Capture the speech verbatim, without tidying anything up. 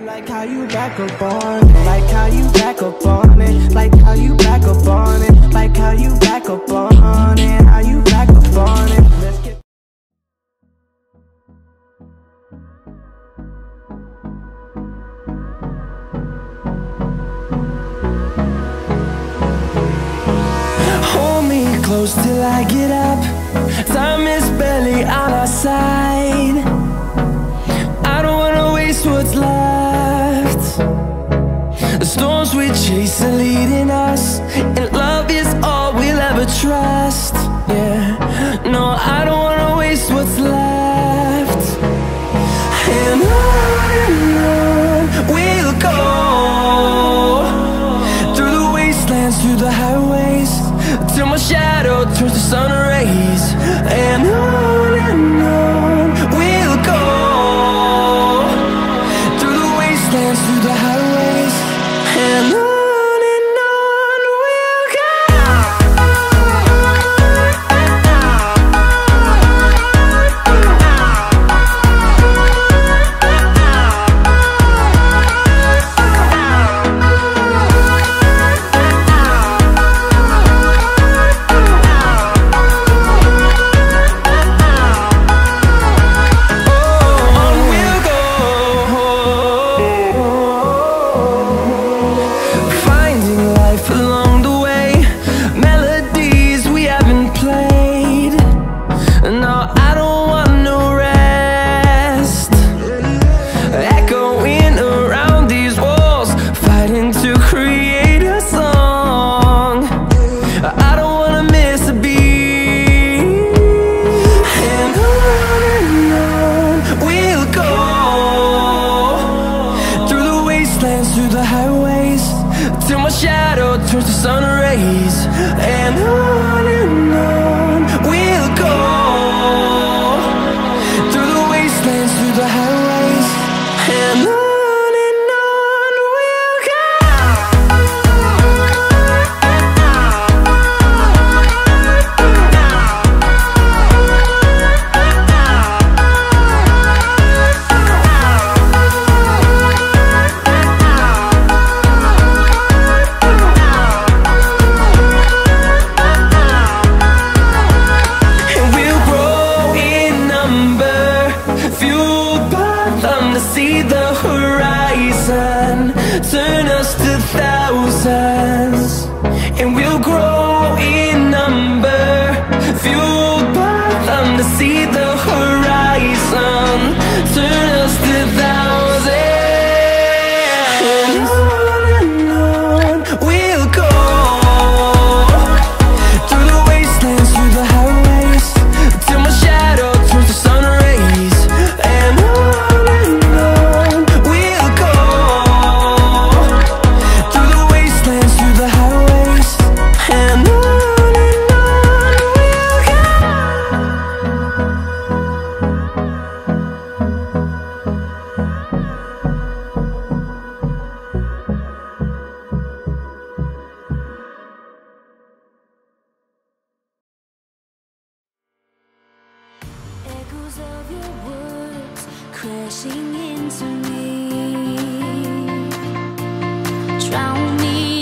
Like how you back up on it, like how you back up on it, like how you back up on it, like how you back up on it, how you back up on it. Let's get hold me close till I get up. Time is barely on our side. I don't wanna waste what's left. The storms we chase are leading us, and love is all we'll ever trust. Yeah, no, I don't wanna waste what's left. And on and on we'll go, through the wastelands, through the highways, till my shadow turns to sun rays. And on and on we'll go, through the wastelands, through the highways, and on. Through the highways, till my shadow turns to sun rays. And on and on we'll go, through the wastelands, through the highways, and on. See the horizon turn us to thousands, and we'll grow in number, fueled by them to see the horizon turn us to thousands. And on and on we'll go, through the wastelands, through the highways, till my shadow turns to sun rays. And on echoes of your words crashing into me, drown me